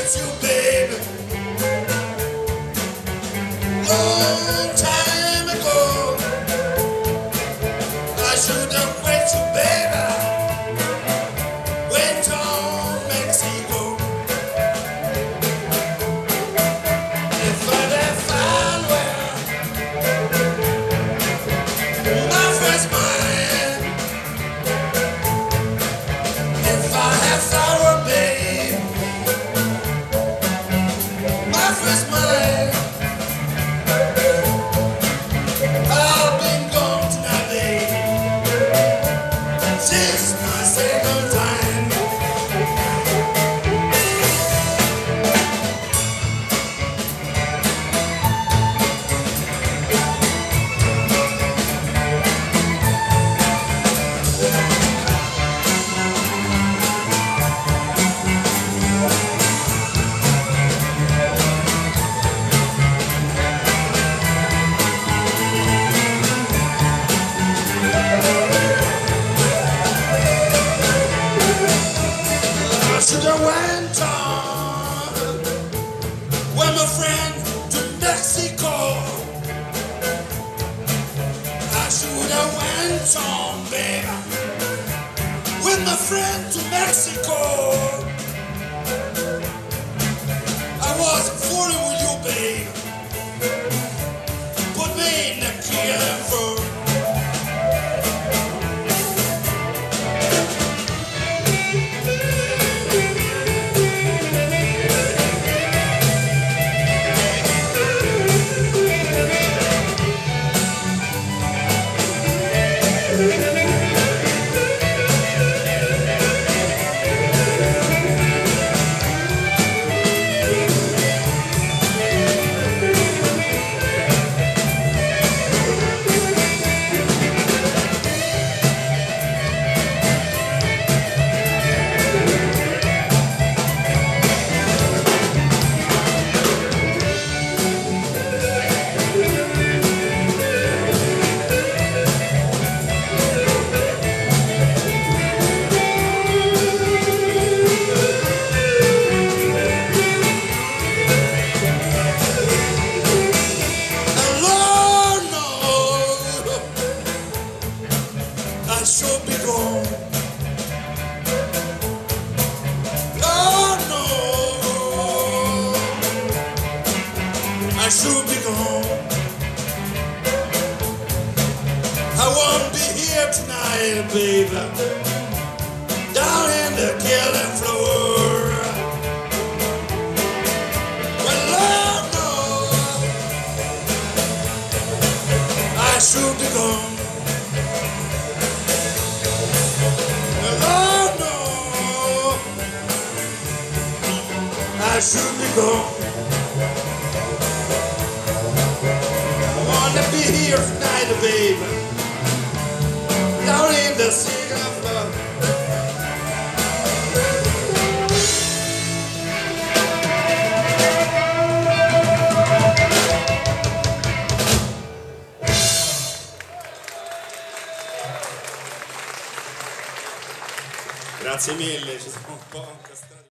with you, baby. Long time ago, I should have met you, baby. Went to Mexico. If I'd have found where my first mind, if I have found her, babe, my first mind. I've been gone tonight, babe. This is my second time. I should have went on with my friend to Mexico. I should have went on, baby, with my friend to Mexico. I wasn't fooling with you, babe. Put me in the killing floor. I should be gone. Oh no, I should be gone. I won't be here tonight, baby, down in the killing floor. Well, oh no, I should be gone. I should be gone. I wanna be here tonight, baby, down in the city of love. Grazie mille, ci siamo un po' incastrati.